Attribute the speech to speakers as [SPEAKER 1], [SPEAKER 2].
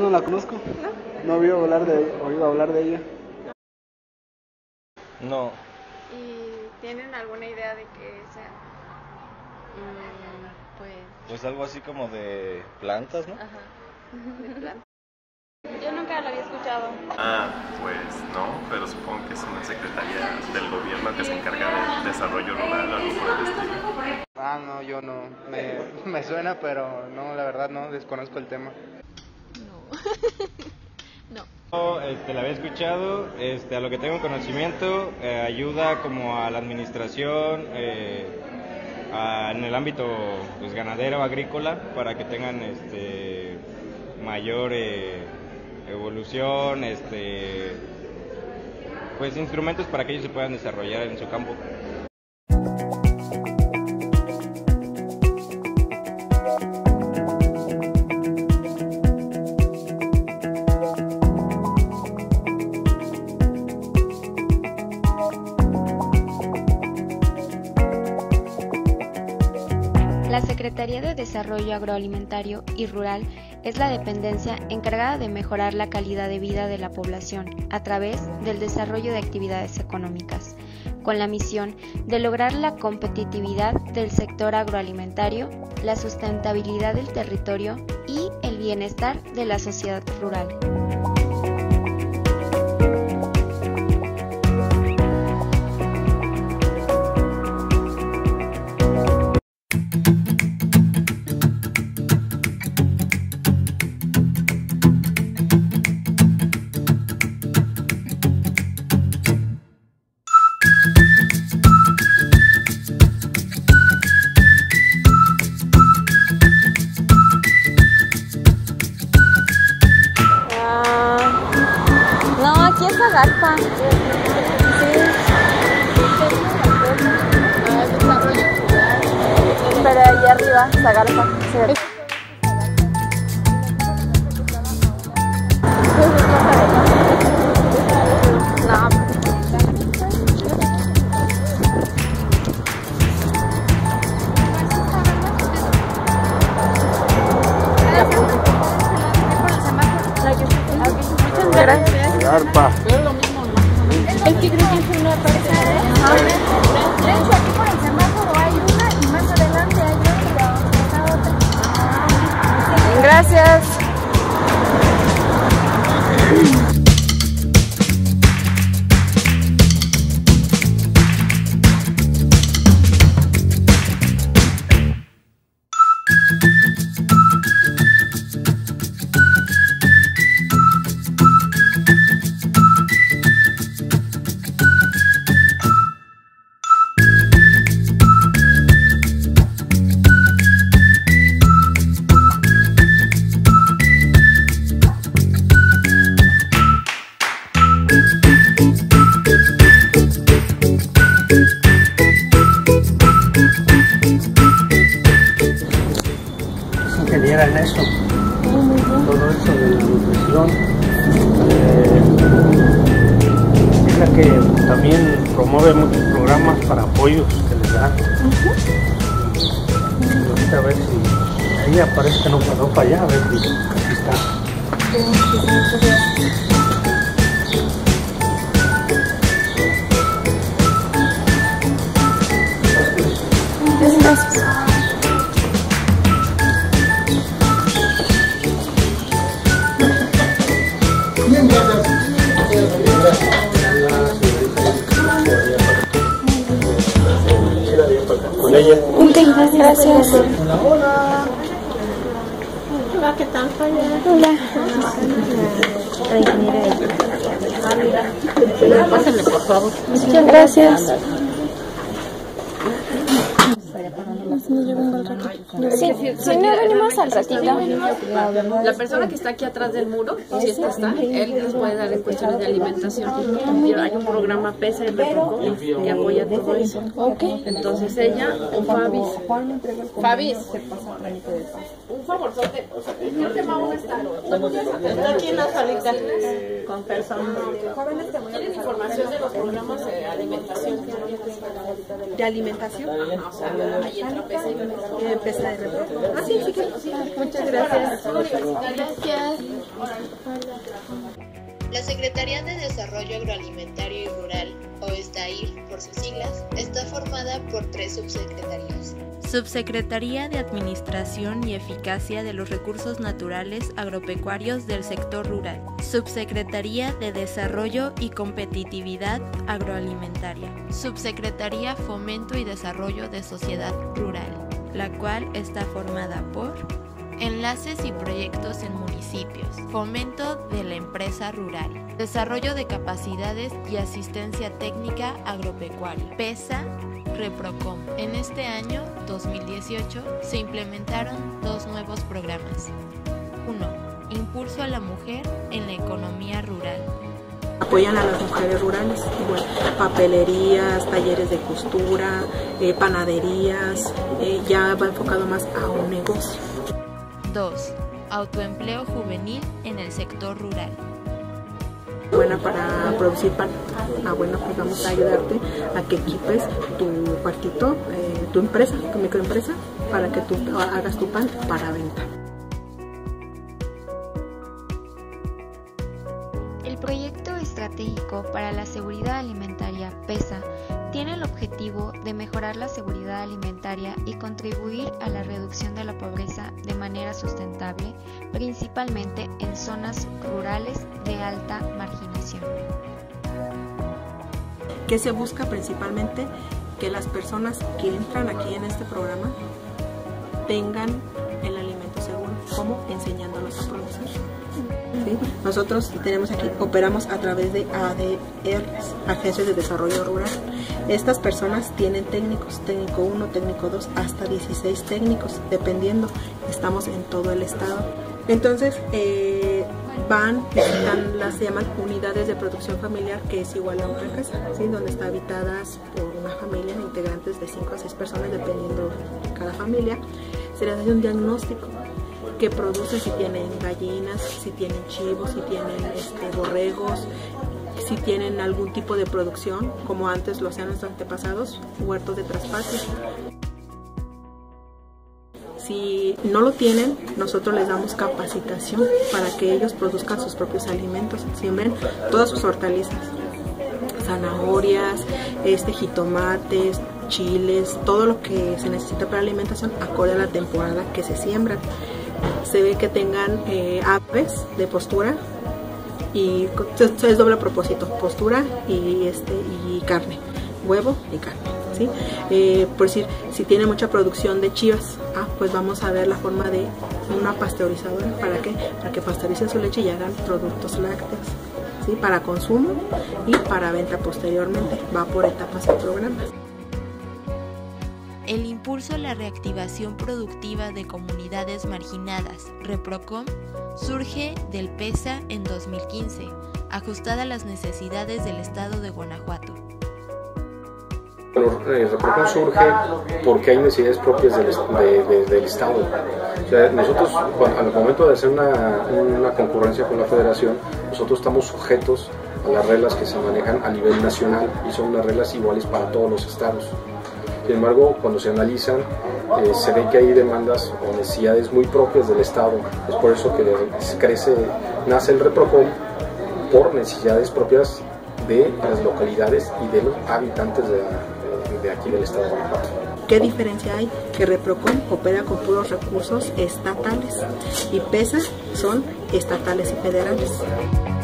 [SPEAKER 1] no la conozco.
[SPEAKER 2] ¿No?
[SPEAKER 1] No había oído hablar de ella.
[SPEAKER 3] No.
[SPEAKER 2] ¿Y tienen alguna idea de qué sea?
[SPEAKER 3] Pues algo así como de plantas, ¿no?
[SPEAKER 2] Ajá, de planta. Yo nunca lo había escuchado.
[SPEAKER 4] Pues no, pero supongo que es una secretaría del gobierno que se encarga del desarrollo rural o algo por el estilo.
[SPEAKER 1] No, yo no. Me suena, pero no, la verdad no, desconozco el tema.
[SPEAKER 2] No.
[SPEAKER 5] La había escuchado, a lo que tengo conocimiento, ayuda como a la administración en el ámbito pues, ganadero, agrícola, para que tengan mayor evolución, pues instrumentos para que ellos se puedan desarrollar en su campo.
[SPEAKER 6] La Secretaría de Desarrollo Agroalimentario y Rural es la dependencia encargada de mejorar la calidad de vida de la población a través del desarrollo de actividades económicas, con la misión de lograr la competitividad del sector agroalimentario, la sustentabilidad del territorio y el bienestar de la sociedad rural.
[SPEAKER 2] No, aquí es Zagarpa. Pero allá arriba, Zagarpa. No. Muchas gracias.
[SPEAKER 1] Arpa.
[SPEAKER 2] Es lo mismo, ¿no? Es que creo que es una parte. De hecho, aquí por el semáforo hay una y más adelante hay otra. Gracias.
[SPEAKER 1] Ingeniera en eso. Todo eso de la nutrición. Es la que también promueve muchos programas para apoyos que les dan. Y ahorita a ver si ella parece que no pasó para allá, a ver si aquí está.
[SPEAKER 2] Gracias.
[SPEAKER 1] Con ella.
[SPEAKER 2] Gracias.
[SPEAKER 1] Hola.
[SPEAKER 2] Hola, ¿qué tal? Hola. Pásenme, por favor. Muchas gracias. Yo vengo al ratito. Sí, si no venimos al ratito.
[SPEAKER 7] La persona que está aquí atrás del muro, si esta está, él nos puede dar en cuestiones de alimentación. Hay un programa PSRPCO que apoya todo eso. Entonces ella o Fabis. Fabis, un favorzote. ¿Qué tema van a estar? Aquí en la salita con personas. ¿Tienen información de los programas de alimentación? ¿De alimentación? O sea, ahí entra que sí.
[SPEAKER 8] PESA de Reprocom. Ah, sí, sí, muchas gracias.
[SPEAKER 2] Gracias.
[SPEAKER 6] La Secretaría de Desarrollo Agroalimentario y Rural, o SDAIR por sus siglas, está formada por 3 subsecretarías.
[SPEAKER 9] Subsecretaría de Administración y Eficacia de los Recursos Naturales Agropecuarios del Sector Rural. Subsecretaría de Desarrollo y Competitividad Agroalimentaria. Subsecretaría Fomento y Desarrollo de Sociedad Rural, la cual está formada por Enlaces y Proyectos en Municipios, Fomento de la Empresa Rural, Desarrollo de Capacidades y Asistencia Técnica Agropecuaria, PESA, Reprocom. En este año, 2018, se implementaron 2 nuevos programas. 1. Impulso a la mujer en la economía rural.
[SPEAKER 8] Apoyan a las mujeres rurales, bueno, papelerías, talleres de costura, panaderías, ya va enfocado más a un negocio.
[SPEAKER 9] 2. Autoempleo juvenil en el sector rural.
[SPEAKER 8] Buena para producir pan. Bueno, pues vamos a ayudarte a que equipes tu cuartito, tu empresa, tu microempresa, para que tú hagas tu pan para venta.
[SPEAKER 6] El proyecto estratégico para la seguridad alimentaria, PESA, tiene el objetivo de mejorar la seguridad alimentaria y contribuir a la reducción de la pobreza de manera sustentable, principalmente en zonas rurales de alta marginación.
[SPEAKER 8] ¿Qué se busca principalmente? Que las personas que entran aquí en este programa tengan el alimento seguro, como enseñándolos a producir. ¿Sí? Nosotros tenemos aquí, operamos a través de ADRs, Agencias de Desarrollo Rural. Estas personas tienen técnicos, técnico 1, técnico 2, hasta 16 técnicos, dependiendo. Estamos en todo el estado. Entonces, se llaman unidades de producción familiar, que es igual a una casa, ¿sí? Donde está habitadas por una familia, integrantes de 5 a 6 personas, dependiendo de cada familia. Se les hace un diagnóstico que produce si tienen gallinas, si tienen chivos, si tienen borregos, si tienen algún tipo de producción, como antes lo hacían nuestros antepasados, huertos de traspatio. Si no lo tienen, nosotros les damos capacitación para que ellos produzcan sus propios alimentos, siembren todas sus hortalizas, zanahorias, jitomates, chiles, todo lo que se necesita para la alimentación acorde a la temporada que se siembran. Se ve que tengan aves de postura, y es doble propósito, postura y carne, huevo y carne, ¿sí? Por decir, si tiene mucha producción de chivas, pues vamos a ver la forma de una pasteurizadora. ¿Para qué? Para que pasteuricen su leche y hagan productos lácteos, ¿sí? Para consumo y para venta posteriormente. Va por etapas el programa.
[SPEAKER 9] El impulso a la reactivación productiva de comunidades marginadas, Reprocom, surge del PESA en 2015, ajustada a las necesidades del estado de Guanajuato.
[SPEAKER 10] Reprocom surge porque hay necesidades propias del estado. O sea, nosotros, al momento de hacer una concurrencia con la federación, nosotros estamos sujetos a las reglas que se manejan a nivel nacional y son unas reglas iguales para todos los estados. Sin embargo, cuando se analizan, se ve que hay demandas o necesidades muy propias del estado. Es por eso que nace el Reprocom, por necesidades propias de las localidades y de los habitantes de aquí del estado de Guanajuato.
[SPEAKER 8] ¿Qué diferencia hay? Que Reprocom opera con puros recursos estatales y PESA son estatales y federales.